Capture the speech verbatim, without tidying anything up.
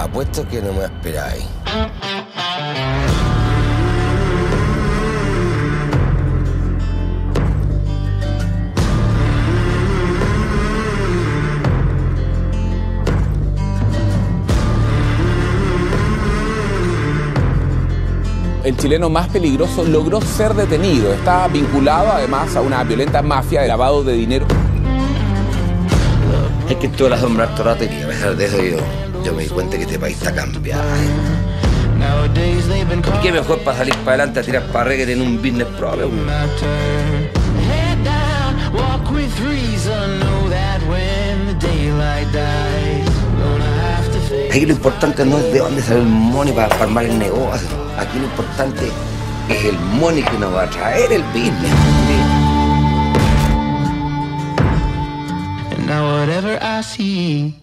Apuesto que no me esperáis. El chileno más peligroso logró ser detenido. Está vinculado además a una violenta mafia de lavado de dinero. Es que tú eras hombre harto rato y a pesar de eso yo, yo me di cuenta que este país está cambiado. ¿Y qué mejor para salir para adelante a tirar para arriba que tener un business propio? Aquí lo importante no es de dónde sale el money para, para armar el negocio. Aquí lo importante es el money que nos va a traer el business. And now whatever I see